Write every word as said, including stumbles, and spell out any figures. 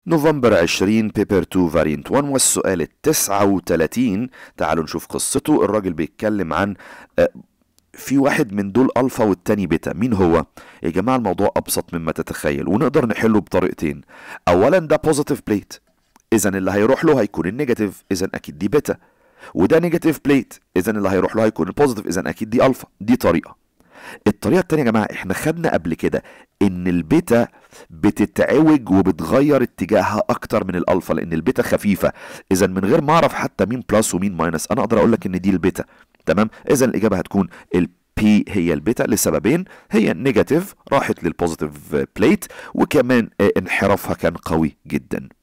نوفمبر عشرين بيبر اتنين فارينت واحد والسؤال التسعة وتلاتين. تعالوا نشوف قصته. الراجل بيتكلم عن آه، في واحد من دول الفا والتاني بيتا. مين هو؟ يا جماعه الموضوع ابسط مما تتخيل ونقدر نحله بطريقتين. اولا ده بوزيتيف بليت، اذا اللي هيروح له هيكون النيجاتيف، اذا اكيد دي بيتا. وده نيجاتيف بليت، اذا اللي هيروح له هيكون البوزيتيف، اذا اكيد دي الفا. دي طريقه. الطريقه التانيه يا جماعه احنا خدنا قبل كده ان البيتا بتتعوج وبتغير اتجاهها اكتر من الالفا، لان البيتا خفيفه. اذا من غير ما اعرف حتى مين بلس ومين ماينس انا اقدر اقول لك ان دي البيتا. تمام؟ اذا الاجابه هتكون البي هي البيتا لسببين. هي النيجاتيف راحت للبوزيتيف بليت، وكمان آه، انحرافها كان قوي جدا.